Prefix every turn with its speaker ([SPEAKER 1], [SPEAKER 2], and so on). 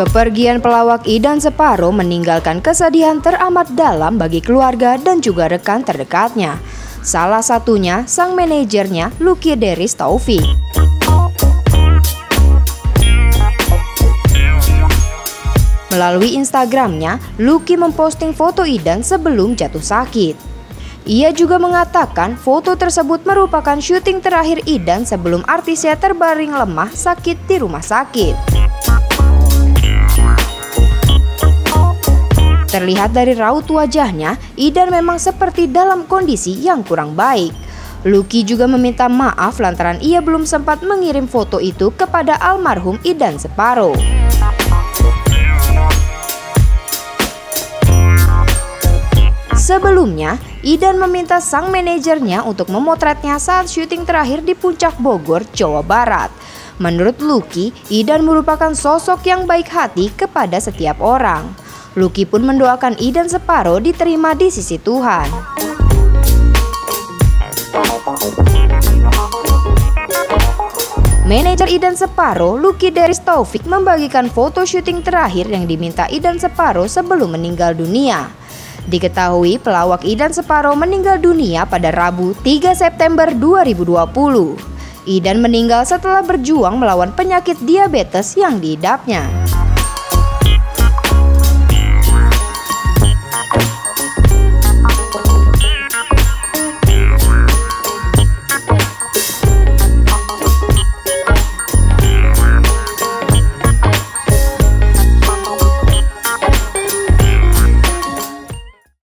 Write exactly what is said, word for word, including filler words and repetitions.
[SPEAKER 1] Kepergian pelawak Idan Separo meninggalkan kesedihan teramat dalam bagi keluarga dan juga rekan terdekatnya. Salah satunya sang manajernya Lucky Deris Taufik. Melalui Instagramnya, Lucky memposting foto Idan sebelum jatuh sakit. Ia juga mengatakan foto tersebut merupakan syuting terakhir Idan sebelum artisnya terbaring lemah sakit di rumah sakit. Terlihat dari raut wajahnya, Idan memang seperti dalam kondisi yang kurang baik. Lucky juga meminta maaf lantaran ia belum sempat mengirim foto itu kepada almarhum Idan Separo. Sebelumnya, Idan meminta sang manajernya untuk memotretnya saat syuting terakhir di Puncak Bogor, Jawa Barat. Menurut Lucky, Idan merupakan sosok yang baik hati kepada setiap orang. Lucky pun mendoakan Idan Separo diterima di sisi Tuhan. Manajer Idan Separo, Lucky Deris Taufik, membagikan foto syuting terakhir yang diminta Idan Separo sebelum meninggal dunia. Diketahui pelawak Idan Separo meninggal dunia pada Rabu tiga September dua ribu dua puluh. Idan meninggal setelah berjuang melawan penyakit diabetes yang diidapnya.